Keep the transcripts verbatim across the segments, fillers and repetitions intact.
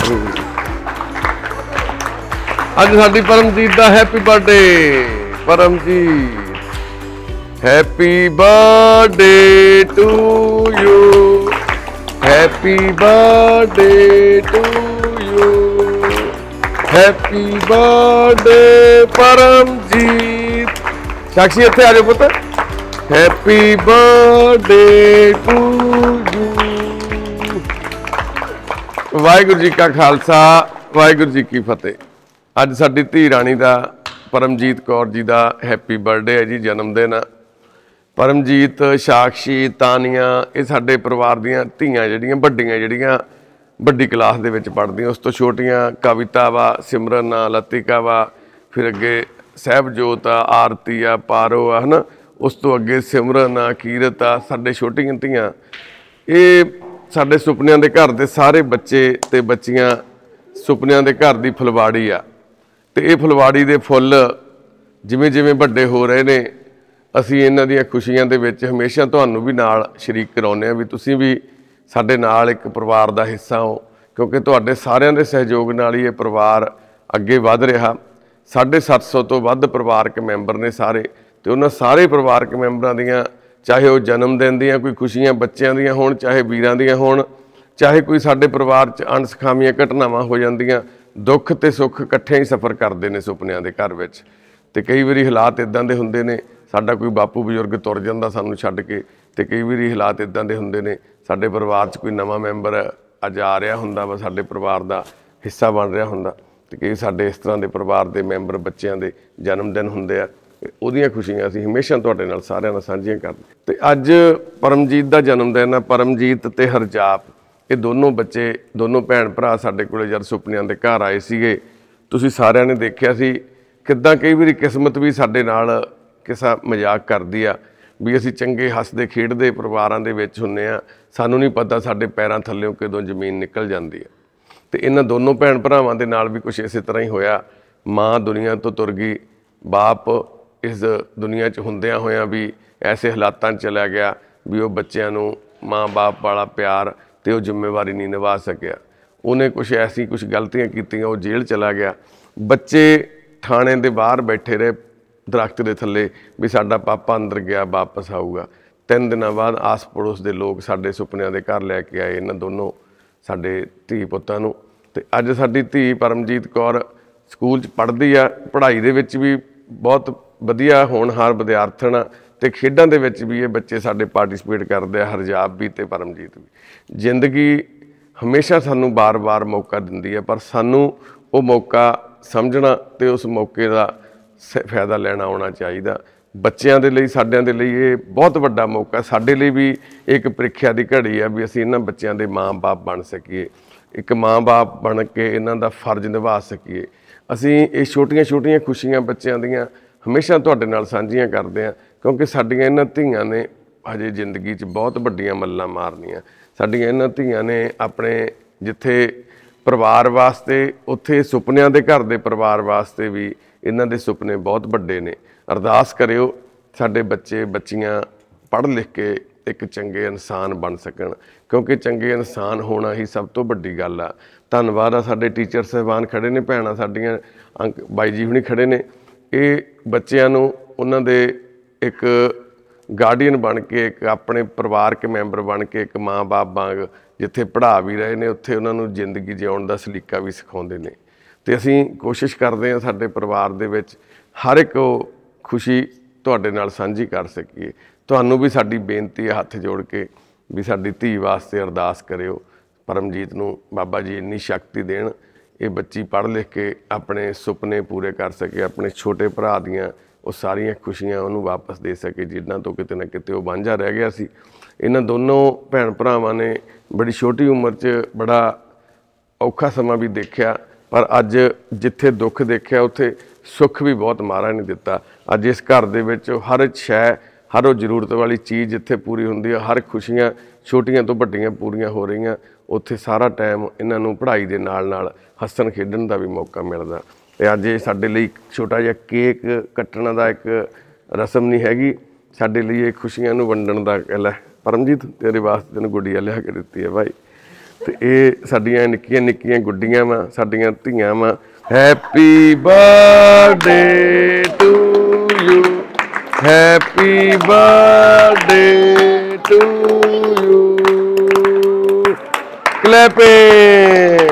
अज साडी परमजीत दा happy birthday. Paramjeet happy birthday to you, happy birthday to you, happy birthday Paramjeet. Sakshi इत्थे आ जाओ पुत। Happy birthday to you. Waheguru ji का खालसा, वाहिगुरू जी की फतेह। अज साडी धी राणी दा परमजीत कौर जी का हैप्पी बर्थडे है जी, जन्मदिन। परमजीत, साक्षी, तानिया ये साडे परिवार दियां धीआं जिहड़ियां वड्डियां जिहड़ियां वड्डी क्लास दे विच पढ़दियां। उस तो छोटियां कविता वा, सिमरन आ, लतिका वा, फिर अगे सहबजोत आ, आरती आ, पारो आ, है ना। उस तो अगे सिमरन आ, कीरत आ, साडे छोटियां धीआं। ये साडे सुपनियां दे घर दे सारे बच्चे ते बच्चियां सुपनियां दे घर दी फुलवाड़ी आ। ते ये फुलवाड़ी दे फुੱਲ जिवें जिवें वड्डे हो रहे ने, असीं इन्हां दीयां खुशियां दे विच हमेशा तुहानूं भी नाल शरीक कराउने आ, भी तुसीं भी साडे नाल एक परिवार दा हिस्सा हो, क्योंकि तुहाडे सारिआं दे सहयोग नाल ही ये परिवार अगे वध रिहा। साढ़े सत्त सौ तो वध परिवारक मैंबर ने सारे, ते उन्हां सारे परिवारक मैंबरां दीयां चाहे वो जन्मदिन दीयां कोई खुशियां बच्चों दीयां होण, चाहे वीरां दीयां होण, चाहे कोई साडे परिवार च अणसखामीआं घटनावां हो जांदियां, दुख ते सुख इकट्ठे ही सफ़र करते हैं सुपनियां दे घर विच। ते कई बारी हालात इदां दे हुंदे ने, साडा कोई बापू बजुर्ग तुर जांदा सानूं छड्ड के, ते कई बारी हालात इदां दे हुंदे ने साडे परिवार च कोई नवां मैंबर अज आ रहा हुंदा वा, साडे परिवार दा हिस्सा बन रहा हुंदा, ते कई साडे इस तरह के परिवार दे मैंबर बच्चों के जन्मदिन हुंदे आ। उहदियां खुशियां असीं हमेशा तुहाडे नाल सारिआं नाल साझीआं करदे। ते अज परमजीत दा जन्मदिन आ। परमजीत ते हरजाप ये दोनों बच्चे, दोनों भैन भरा साडे कोले जद सुपनियां दे घर आए सीगे, तुसीं सारिआं ने देखिआ सी किद्दां कई वारी किस्मत भी साडे नाल किसा मजाक करदी आ, भी असीं चंगे हसदे खेडदे परिवारां दे विच हुंदे आ, सानूं नहीं पता साडे पैरां थल्लेों कदों जमीन निकल जांदी आ। ते इन्हां दोनों भैन भरावां दे नाल भी कुछ इसे तरह ही होया। माँ दुनिया तो तुर गई, बाप इस दुनिया च हुंदिआं होइआं भी ऐसे हालातां च चला गया भी वो बच्चों नूं माँ बाप वाला प्यार ते वो जिम्मेवारी नहीं निभा सकिया। उन्हें कुछ ऐसी कुछ गलतियां कीतियां, वो जेल चला गया। बच्चे थाने दे बाहर बैठे रहे दरख्त दे थल्ले भी साडा पापा अंदर गया वापस आऊगा। तीन दिनों बाद आस पड़ोस के लोग साडे सुपनियां दे घर लैके आए इन्हां दोनों साडे धी पुत्तां नूं। ते अज साडी धी परमजीत कौर स्कूल च पढ़दी आ, पढ़ाई दे विच भी बहुत वधिया होनहार विद्यार्थण आ, ते खेडां दे विच भी ये बच्चे साडे पार्टिसिपेट करदे आ, हरजाप भी ते परमजीत भी। जिंदगी हमेशा सानूं बार बार मौका दिंदी है, पर सानूं वो मौका समझना ते उस मौके का फायदा लेना आउणा चाहीदा। बच्चों के लिए, साडिਆਂ ਦੇ ਲਈ ये बहुत वड्डा मौका, साडे ਲਈ भी एक ਪ੍ਰੀਖਿਆ ਦੀ घड़ी है भी असीं इन्हां बच्चों के माँ बाप बन सकीए, एक माँ बाप बन के इन्हां दा फर्ज निभा सकीए। असीं ये छोटियां छोटियां खुशियां बच्चों दियां हमेशा तुहाडे नाल साझीआं करदे आ, क्योंकि साडीआं इन्हां धीआं ने हजे जिंदगी च बहुत वड्डियां मल्लां मारनियां। साडीआं इन्हां धीआं ने अपने जिथे परिवार वास्ते, उत्थे सुपनियां दे घर दे परिवार वास्ते भी इन्हां दे सुपने बहुत वड्डे ने। अरदास करियो साडे बच्चे बच्चियां पढ़ लिख के एक चंगे इंसान बन सकन, क्योंकि चंगे इंसान होना ही सब तो वड्डी गल आ। धन्नवाद आ साडे टीचर साहबान खड़े ने, भैणां साडीआं अंक बाई जी हुणी खड़े ने। ये बच्चों नूं उन्हां दे एक गार्डियन बन के, एक अपने परिवार के मैंबर बन के, एक माँ बाप वांग जिथे पढ़ा भी रहे ने, उत्थे उन्हां नूं जिंदगी जिउण दा सलीका भी सिखाउंदे ने। ते असीं कोशिश करदे हां साडे परिवार दे विच हर एक खुशी तुहाडे नाल साझी कर सकीए। तुहानूं भी साडी बेनती है हत्थ जोड़ के भी साडी धी वास्ते अरदास करियो, परमजीत नूं बाबा जी इन्नी शक्ति देण, ये बच्ची पढ़ लिख के अपने सुपने पूरे कर सके, अपने छोटे भरा दियां वो सारियां खुशियां उन्होंने वापस दे सके जिन्हां तो किते ना किते वो वांझा रह गया सी। इन्हां दोनों भैन भरावां ने बड़ी छोटी उम्र च बड़ा औखा समा भी देखिया, पर अज जिथे दुख देखिया उत्थे सुख भी बहुत महाराज ने दिता। अज इस घर दे विच हर शै, हर वो जरूरत वाली चीज़ जिथे पूरी हुंदी है, हर खुशियां छोटियां तो वड्डियां पूरीआं हो रहीआं। उत्थे सारा टाइम इन्हां नूं पढ़ाई दे नाल नाल हस्सण खेडण दा भी मौका मिलदा। ते अज ये साडे लई छोटा जिहा केक कट्टण दा एक रस्म नहीं हैगी, साडे लई ये खुशियां नूं वंडण दा। लै परमजीत तेरे वास्ते तैनूं गुड़िया लिया के दित्ती है भाई, ਤੇ ਇਹ ਸਾਡੀਆਂ ਨਿੱਕੀਆਂ ਨਿੱਕੀਆਂ ਗੁੱਡੀਆਂ ਵਾ, ਸਾਡੀਆਂ ਧੀਆਂ ਵਾ। Happy birthday to you, happy birthday to you. Clapping.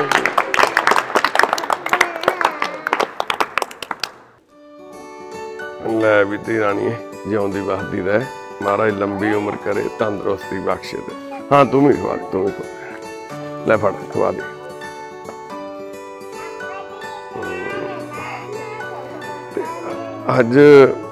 ਲੈ ਵੀ ਧੀ ਰਾਣੀ ਜਿਉਂਦੀ ਵਸਦੀ ਰਹਿ, ਮਹਾਰਾਜ ਲੰਬੀ ਉਮਰ करे, तंदुरुस्ती बख्शे दे। हाँ तू भी खवा, तू भी खवा, ले फड़ खवा दे। अज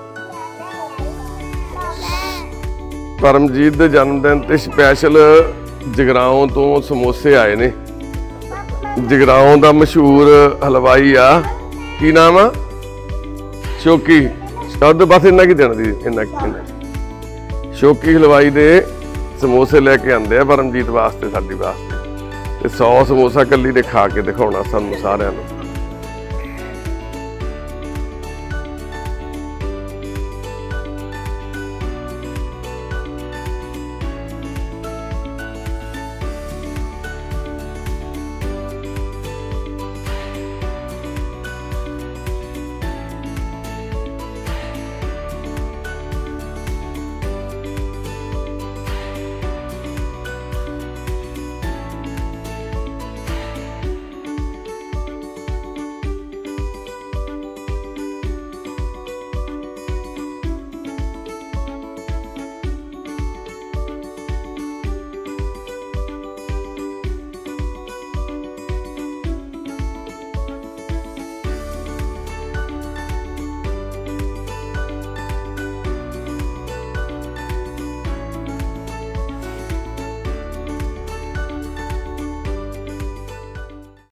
परमजीत दे जन्मदिन ते स्पैशल जगराओं तो समोसे आए ने। जगराओं दा मशहूर हलवाई आ, की नाम आ? शौकी। बस इन्ना की देना दी, इन्ना इन्ना शौकी हलवाई दे समोसे लेके आंदे परमजीत वास्ते, साडी वास्ते। ते सौ समोसा कली ने खा के दिखाउणा सानू सारिआं नूं।